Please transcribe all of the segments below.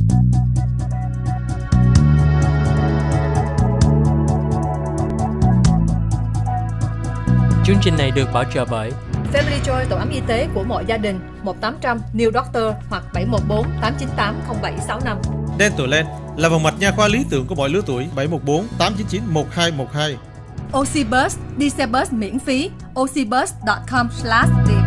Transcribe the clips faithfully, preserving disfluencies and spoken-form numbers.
Chương trình này được bảo trợ bởi Family Joy, tổ ấm y tế của mọi gia đình, một tám không không New Doctor hoặc bảy một bốn tám chín tám không bảy sáu năm. Dentalend là vòng mạch nha khoa lý tưởng của mọi lứa tuổi. Bảy một bốn tám chín chín một hai một hai. Oxybus, đi xe bus miễn phí. oxybus chấm com slash việt.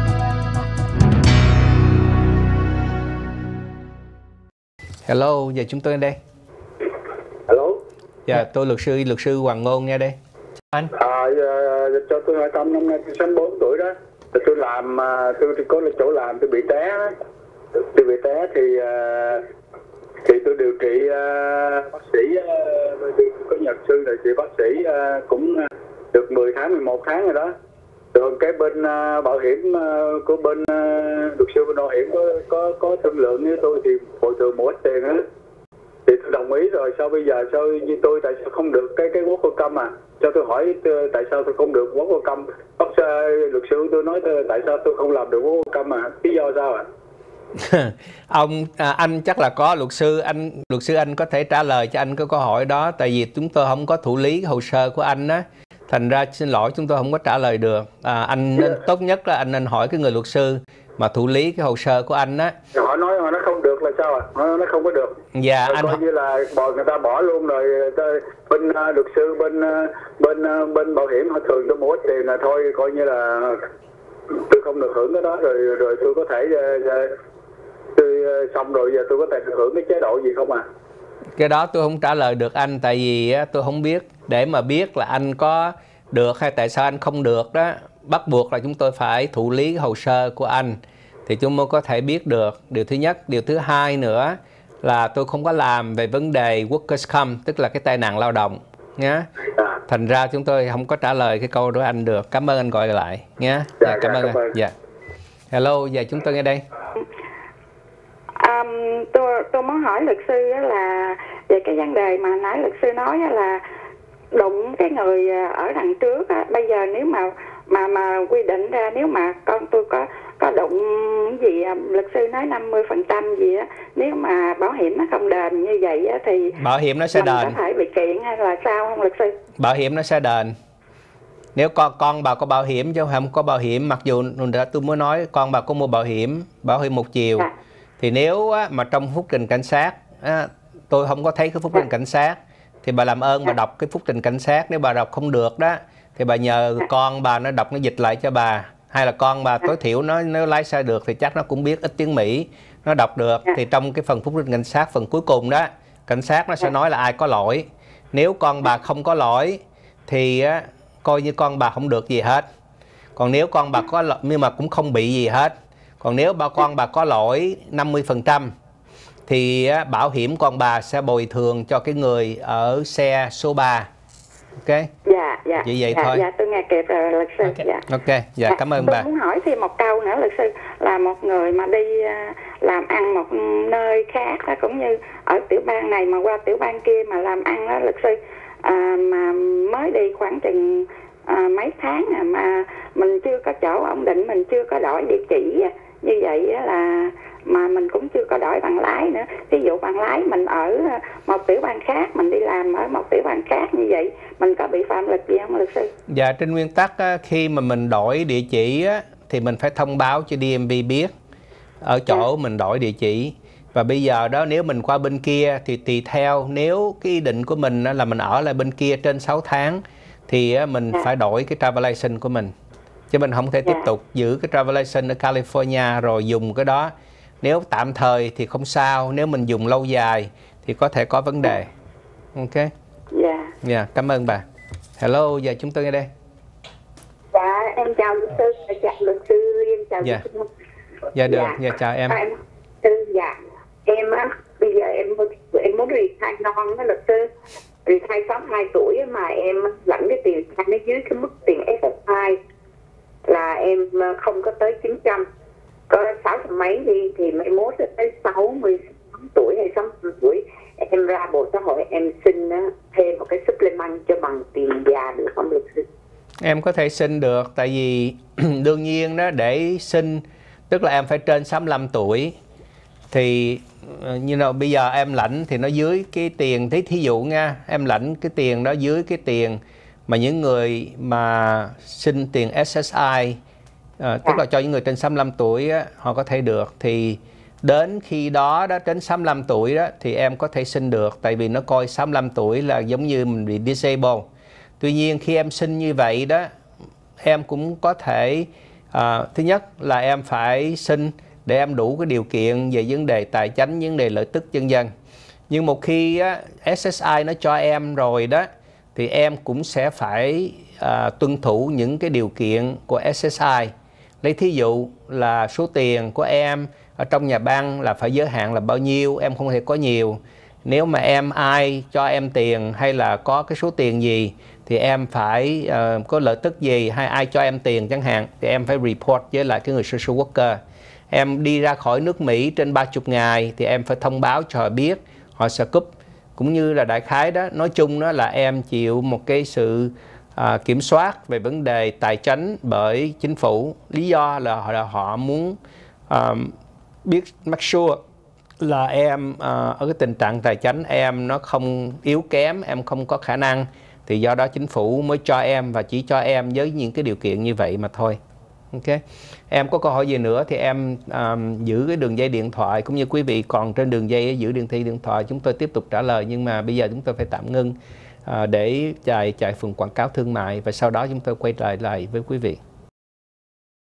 Hello, giờ chúng tôi ở đây. Hello. Dạ, tôi luật sư luật sư Hoàng Ngôn nghe đây. Anh. À, cho tôi hỏi thăm, năm nay tôi sáu mươi bốn tuổi đó. Tôi làm, tôi, tôi có chỗ làm, tôi bị té. Tôi bị té thì thì tôi điều trị uh, bác sĩ, uh, tôi có nhờ sư điều trị bác sĩ uh, cũng được mười tháng, mười một tháng rồi đó. Rồi cái bên uh, bảo hiểm uh, của bên uh, luật sư bên bảo hiểm có có có thương lượng với tôi thì bồi thường một ít tiền á. Thì tôi đồng ý rồi, sao bây giờ sao như tôi tại sao không được cái cái quốc công à? Cho tôi hỏi tại sao tôi không được quốc công? Bác luật sư tôi nói tôi, tại sao tôi không làm được quốc công à? Lý do sao ạ? À? Ông à, anh chắc là có luật sư anh luật sư anh có thể trả lời cho anh cái câu hỏi đó, tại vì chúng tôi không có thụ lý hồ sơ của anh á, thành ra xin lỗi chúng tôi không có trả lời được. À, anh nên, tốt nhất là anh nên hỏi cái người luật sư mà thụ lý cái hồ sơ của anh á. Họ nói họ nó không được là sao ạ? À? Nó không có được. Dạ rồi anh coi như là bỏ người ta bỏ luôn rồi, bên uh, luật sư bên uh, bên uh, bên bảo hiểm họ thường tôi một ít tiền là thôi, coi như là tôi không được hưởng cái đó, rồi rồi tôi có thể uh, uh, tôi uh, xong rồi giờ tôi có thể được hưởng cái chế độ gì không à? Cái đó tôi không trả lời được anh, tại vì á, tôi không biết. Để mà biết là anh có được hay tại sao anh không được đó, bắt buộc là chúng tôi phải thụ lý hồ sơ của anh thì chúng tôi có thể biết được. Điều thứ nhất. Điều thứ hai nữa là tôi không có làm về vấn đề workers' comp, tức là cái tai nạn lao động nhé. Thành ra chúng tôi không có trả lời cái câu đó anh được. Cảm ơn anh gọi lại nhé. Dạ, dạ, cảm dạ, ơn cảm anh. ơn. Dạ. Hello, giờ chúng tôi nghe đây. Um, tôi tôi muốn hỏi luật sư là về cái vấn đề mà nãy luật sư nói là đụng cái người ở đằng trước á, bây giờ nếu mà mà mà quy định ra nếu mà con tôi có có đụng gì, luật sư nói năm mươi phần trăm gì á, nếu mà bảo hiểm nó không đền như vậy á thì bảo hiểm nó sẽ mình đền. có thể bị kiện hay là sao không luật sư? Bảo hiểm nó sẽ đền. Nếu con con bà có bảo hiểm chứ không có bảo hiểm, mặc dù tôi mới nói con bà có mua bảo hiểm bảo hiểm một chiều à. Thì nếu á, mà trong phúc trình cảnh sát á, tôi không có thấy cái phúc trình cảnh sát thì bà làm ơn bà đọc cái phúc trình cảnh sát. Nếu bà đọc không được đó thì bà nhờ con bà nó đọc, nó dịch lại cho bà, hay là con bà tối thiểu nó nếu lái xe được thì chắc nó cũng biết ít tiếng Mỹ, nó đọc được. Thì trong cái phần phúc trình cảnh sát phần cuối cùng đó, cảnh sát nó sẽ nói là ai có lỗi. Nếu con bà không có lỗi thì á, coi như con bà không được gì hết. Còn nếu con bà có lỗi nhưng mà cũng không bị gì hết. Còn nếu bà con bà có lỗi năm mươi phần trăm thì á, bảo hiểm con bà sẽ bồi thường cho cái người ở xe số ba. Ok? Dạ, dạ. Chỉ vậy dạ, thôi. Dạ, tôi nghe kịp rồi luật sư. Ok, dạ. Ok, dạ, dạ cảm ơn tôi bà. Tôi muốn hỏi thêm một câu nữa luật sư, là một người mà đi làm ăn một nơi khác đó, cũng như ở tiểu bang này mà qua tiểu bang kia mà làm ăn đó luật sư, à, mà mới đi khoảng chừng à, mấy tháng à, mà mình chưa có chỗ ổn định, mình chưa có đổi địa chỉ như vậy là mà mình cũng chưa có đổi bằng lái nữa. Ví dụ bằng lái mình ở một tiểu bang khác, mình đi làm ở một tiểu bang khác như vậy, mình có bị phạm luật gì không luật sư? Dạ, trên nguyên tắc á, khi mà mình đổi địa chỉ á, thì mình phải thông báo cho đê em vê biết ở chỗ dạ. mình đổi địa chỉ. Và bây giờ đó nếu mình qua bên kia thì tùy theo, nếu cái ý định của mình là mình ở lại bên kia trên sáu tháng thì mình dạ. phải đổi cái travel license của mình. Chứ mình không thể dạ. tiếp tục giữ cái travel license ở California rồi dùng cái đó. Nếu tạm thời thì không sao, nếu mình dùng lâu dài thì có thể có vấn đề. Ok? Dạ. Dạ, cảm ơn bà. Hello, giờ chúng tôi nghe đây. Dạ, em chào luật sư, chào luật sư Liên, chào dạ. luật sư. Dạ được, dạ, dạ chào em. em. Dạ, em á, bây giờ em em muốn retire non đó luật sư. Retire sáu mươi hai tuổi mà em lãnh cái tiền nó dưới cái mức tiền ét ép hai là em không có tới chín trăm. Có sáu trăm mấy đi thì mấy mốt tới sáu mươi tuổi hay sáu mươi tuổi em ra Bộ Xã hội em xin thêm một cái supplement cho bằng tiền già được không luật sư? Em có thể xin được, tại vì đương nhiên đó để xin tức là em phải trên sáu mươi lăm tuổi thì như nào bây giờ em lãnh thì nó dưới cái tiền, thế thí dụ nha, em lãnh cái tiền đó dưới cái tiền mà những người mà xin tiền ét ét i, à, tức là cho những người trên sáu mươi lăm tuổi á, họ có thể được. Thì đến khi đó đó, đến sáu mươi lăm tuổi đó thì em có thể xin được, tại vì nó coi sáu mươi lăm tuổi là giống như mình bị disable. Tuy nhiên khi em xin như vậy đó, em cũng có thể à, thứ nhất là em phải xin để em đủ cái điều kiện về vấn đề tài chính, vấn đề lợi tức vân vân. Nhưng một khi á, ét ét i nó cho em rồi đó thì em cũng sẽ phải à, tuân thủ những cái điều kiện của ét ét i. Lấy thí dụ là số tiền của em ở trong nhà băng là phải giới hạn là bao nhiêu, em không thể có nhiều. Nếu mà em ai cho em tiền hay là có cái số tiền gì thì em phải uh, có lợi tức gì hay ai cho em tiền chẳng hạn thì em phải report với lại cái người social worker. Em đi ra khỏi nước Mỹ trên ba mươi ngày thì em phải thông báo cho họ biết, họ sẽ cúp. Cũng như là đại khái đó, nói chung đó là em chịu một cái sự à, kiểm soát về vấn đề tài chính bởi chính phủ. Lý do là họ, là họ muốn à, biết make sure là em à, ở cái tình trạng tài chính em nó không yếu kém, em không có khả năng. Thì do đó chính phủ mới cho em và chỉ cho em với những cái điều kiện như vậy mà thôi. Ok, em có câu hỏi gì nữa thì em um, giữ cái đường dây điện thoại, cũng như quý vị còn trên đường dây giữ điện thi điện thoại, chúng tôi tiếp tục trả lời. Nhưng mà bây giờ chúng tôi phải tạm ngưng uh, để chạy chạy phần quảng cáo thương mại và sau đó chúng tôi quay lại lại với quý vị.